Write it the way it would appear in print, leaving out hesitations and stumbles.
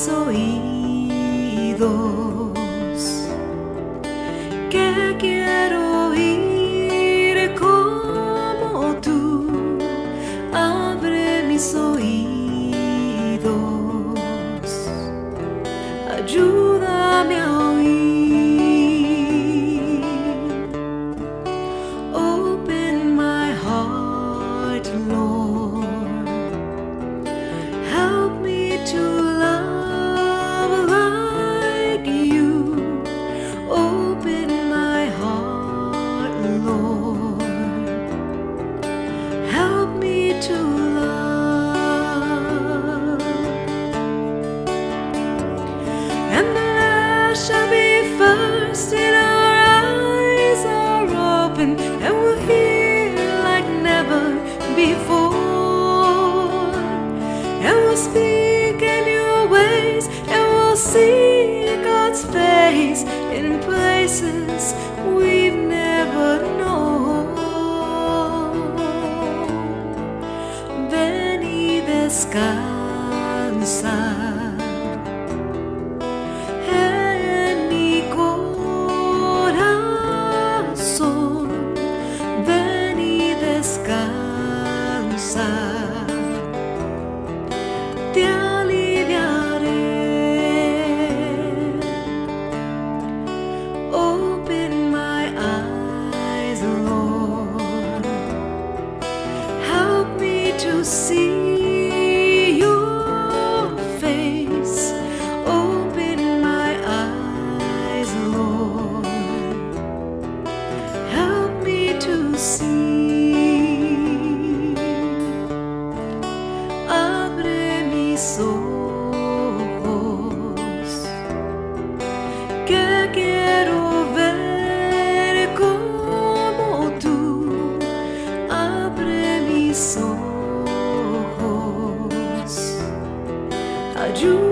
mis oídos, que quiero oír como tú. Abre mis oídos, ayúdame a oír. Open my heart, Lord. Help me to love like you. Open my heart, Lord. Help me to love. And the last shall be first, and our eyes are open, and we'll hear like never before. And we'll speak in your ways, and we'll see God's face in places we've never known. Ven y descansa en mi corazón. Ven y descansa, te aliviaré. Open my eyes, Lord. Help me to see your face. Open my eyes, Lord. Help me to see. Abre mis ojos, que quiero ver como tú. Abre mis ojos, ayúdame.